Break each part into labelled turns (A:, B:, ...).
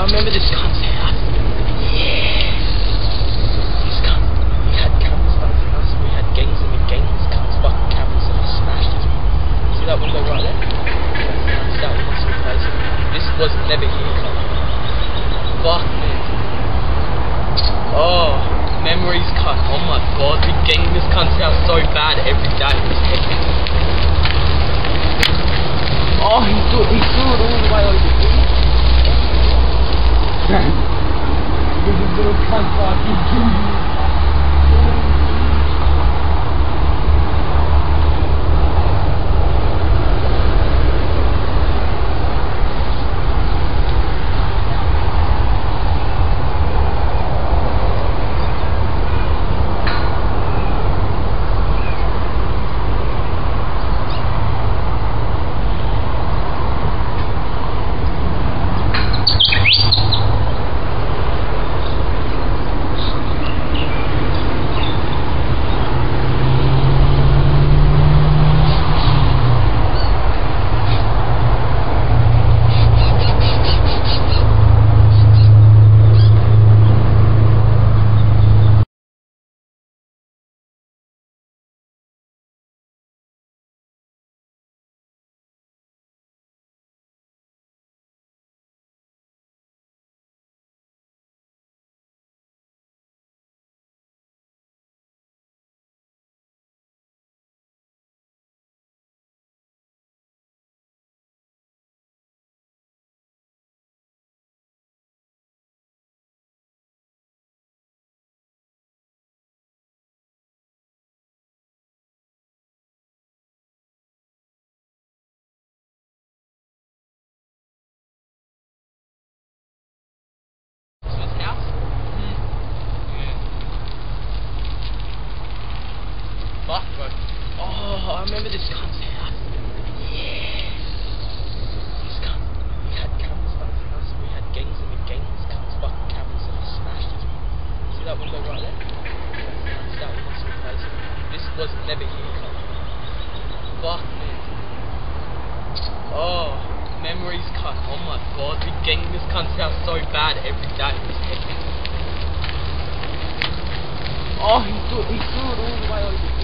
A: remember this cunt's house. Yeah. This cunt. We had cameras stuff in us. We had gangs and we ganked this cunt's fucking cameras and I smashed his. See that window right there? That's that we must replace it. This was never here, cunt. Fuck me. Oh, memories cut. Oh my god, we gang this cunt's house so bad every day. It was hectic. Oh, he threw it all the way over here. There's a little cunt fucking killing fuck, bro. Oh, I remember this cunt's house. Yeah. This cunt. We had cameras stuff in us. We had gangs and we ganked this cunt's fucking cameras and I smashed his. See that window right there? That's that we must replace it. This was never here, cunt. Fuck me. Oh, memories cut. Oh my god, we gang this cunt's house so bad every day. It was hectic. Oh, he threw it all the way over here.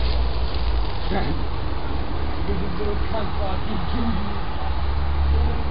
A: There's a little cunt fucking killing